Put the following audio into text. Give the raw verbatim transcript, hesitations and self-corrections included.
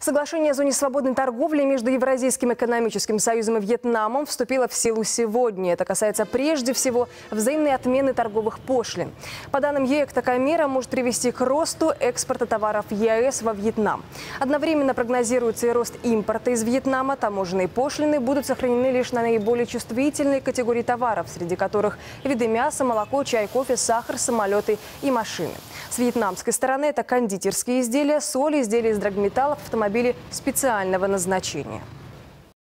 Соглашение о зоне свободной торговли между Евразийским экономическим союзом и Вьетнамом вступило в силу сегодня. Это касается прежде всего взаимной отмены торговых пошлин. По данным ЕЭК, такая мера может привести к росту экспорта товаров ЕАЭС во Вьетнам. Одновременно прогнозируется и рост импорта из Вьетнама. Таможенные пошлины будут сохранены лишь на наиболее чувствительные категории товаров, среди которых виды мяса, молоко, чай, кофе, сахар, самолеты и машины. С вьетнамской стороны это кондитерские изделия, соль, изделия из драгметаллов, автомобили специального назначения.